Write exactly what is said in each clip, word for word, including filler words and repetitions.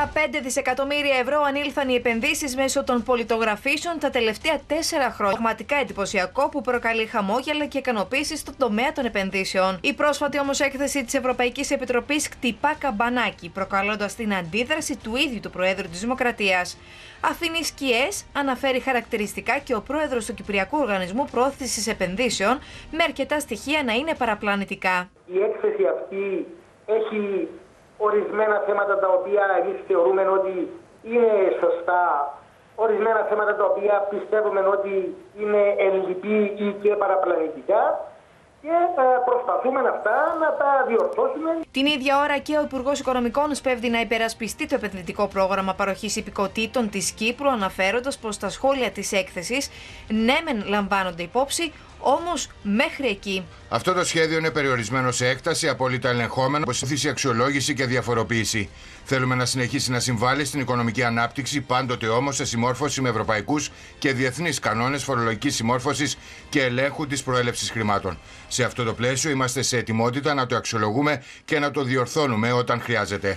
Στα πέντε δισεκατομμύρια ευρώ ανήλθαν οι επενδύσεις μέσω των πολιτογραφήσεων τα τελευταία τέσσερα χρόνια. Πραγματικά εντυπωσιακό, που προκαλεί χαμόγελα και ικανοποίηση στον τομέα των επενδύσεων. Η πρόσφατη όμως έκθεση της Ευρωπαϊκής Επιτροπής χτυπά καμπανάκι, προκαλώντας την αντίδραση του ίδιου του Προέδρου της Δημοκρατίας. Αφήνει σκιές, αναφέρει χαρακτηριστικά και ο πρόεδρος του Κυπριακού Οργανισμού Προώθησης Επενδύσεων, με αρκετά στοιχεία να είναι παραπλανητικά. Η έκθεση αυτή έχει ορισμένα θέματα τα οποία εμείς θεωρούμε ότι είναι σωστά, ορισμένα θέματα τα οποία πιστεύουμε ότι είναι ελλειπή ή και παραπλανητικά, και προσπαθούμε αυτά να τα διορθώσουμε. Την ίδια ώρα και ο Υπουργός Οικονομικών σπέβδει να υπερασπιστεί το επενδυτικό πρόγραμμα παροχής υπηκοτήτων της Κύπρου, αναφέροντας πως τα σχόλια της έκθεσης ναι μεν λαμβάνονται υπόψη, όμως μέχρι εκεί. Αυτό το σχέδιο είναι περιορισμένο σε έκταση, απόλυτα ελεγχόμενο, προσθέσει αξιολόγηση και διαφοροποίηση. Θέλουμε να συνεχίσει να συμβάλλει στην οικονομική ανάπτυξη, πάντοτε όμως σε συμμόρφωση με ευρωπαϊκούς και διεθνείς κανόνες φορολογικής συμμόρφωσης και ελέγχου της προέλευσης χρημάτων. Σε αυτό το πλαίσιο είμαστε σε ετοιμότητα να το αξιολογούμε και να το διορθώνουμε όταν χρειάζεται.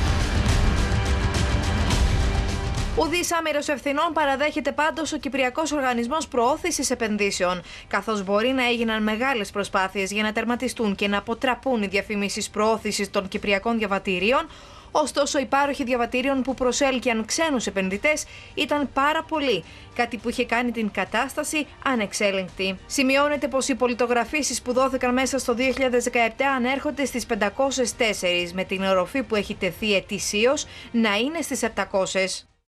Ουδής άμυρος ευθυνών παραδέχεται πάντως ο Κυπριακός Οργανισμός Προώθησης Επενδύσεων, καθώς μπορεί να έγιναν μεγάλες προσπάθειες για να τερματιστούν και να αποτραπούν οι διαφημίσεις προώθησης των κυπριακών διαβατηρίων. Ωστόσο, οι πάροχοι διαβατηρίων που προσέλκυαν ξένους επενδυτές ήταν πάρα πολλοί, κάτι που είχε κάνει την κατάσταση ανεξέλεγκτη. Σημειώνεται πως οι πολιτογραφήσεις που δόθηκαν μέσα στο δύο χιλιάδες δεκαεπτά ανέρχονται στις πεντακόσιες τέσσερα, με την οροφή που έχει τεθεί ετησίως να είναι στις επτακόσιες.